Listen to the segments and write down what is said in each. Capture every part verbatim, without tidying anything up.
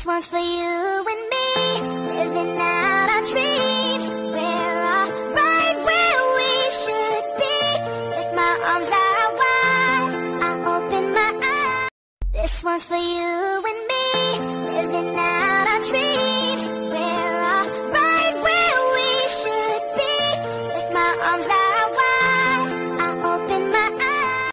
one's for you and me, living out our dreams. We're all right where we should be. With my arms out wide, I open my eyes. This one's for you and me, living out our dreams. We're all right where we should be. With my arms out wide, I open my eyes.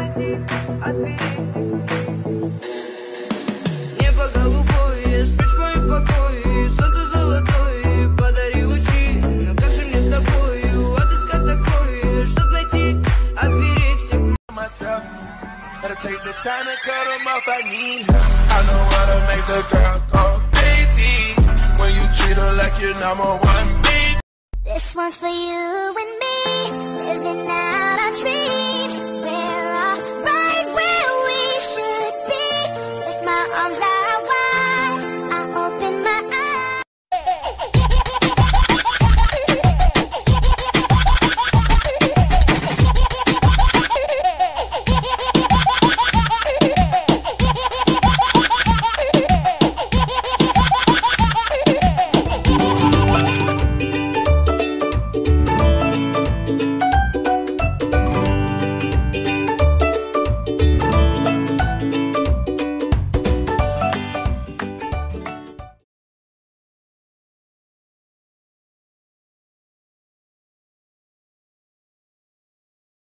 Небо голубое, спишь в моем покое, солнце золотое, подари лучи. Но как же мне с тобою отыскать такое, чтоб найти от дверей всех. Myself, gotta take the time to cut them off. I need her. I know how to make the girl go crazy when you treat her like you're number one. Me. This one's for you and me, living out our dreams.